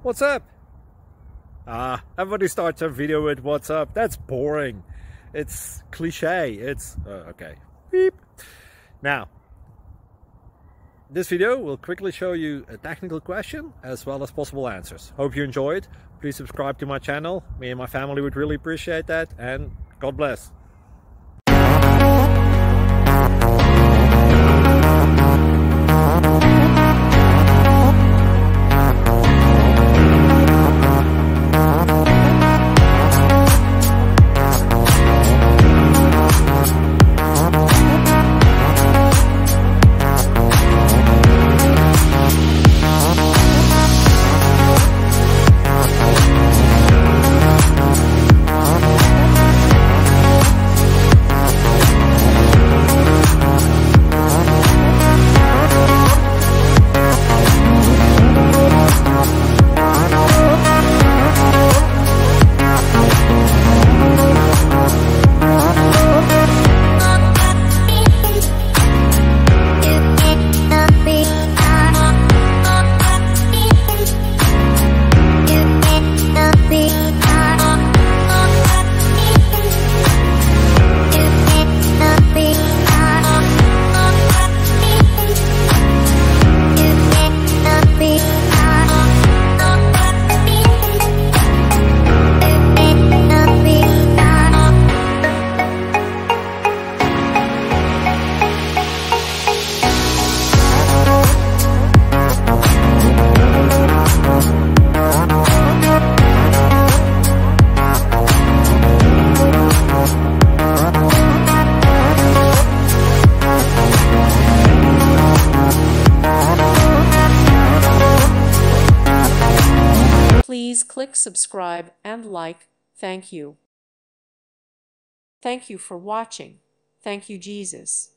What's up? Everybody starts their video with what's up. That's boring. It's cliche. It's okay. Beep. Now, this video will quickly show you a technical question as well as possible answers. Hope you enjoyed. Please subscribe to my channel. Me and my family would really appreciate that, and God bless. Please click subscribe and like. Thank you. Thank you for watching. Thank you, Jesus.